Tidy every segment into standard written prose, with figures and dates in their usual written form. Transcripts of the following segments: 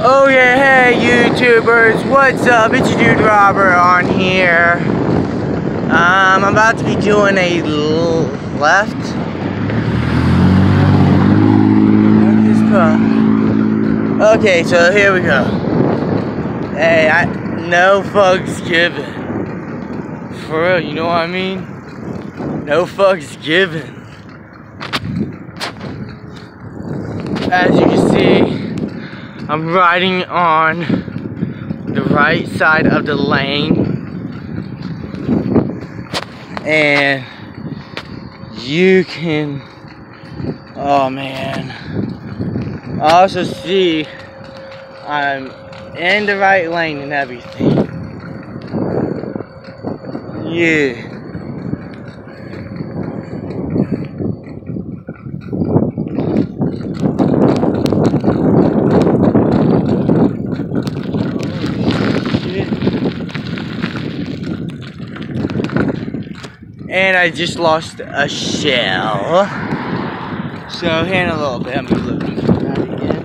Oh yeah, hey YouTubers, what's up? It's your dude Robert on here. I'm about to be doing a left. Okay, so here we go. Hey, no fucks given. For real, you know what I mean? No fucks given. As you can see, I'm riding on the right side of the lane, and you can, oh man, I also see I'm in the right lane and everything. Yeah. And I just lost a shell. So here in a little bit, I'm looking for that again.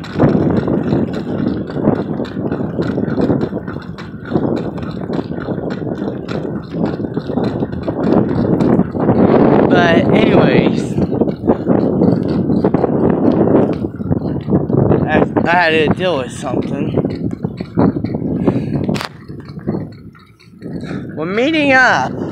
But anyways, I had to deal with something. We're meeting up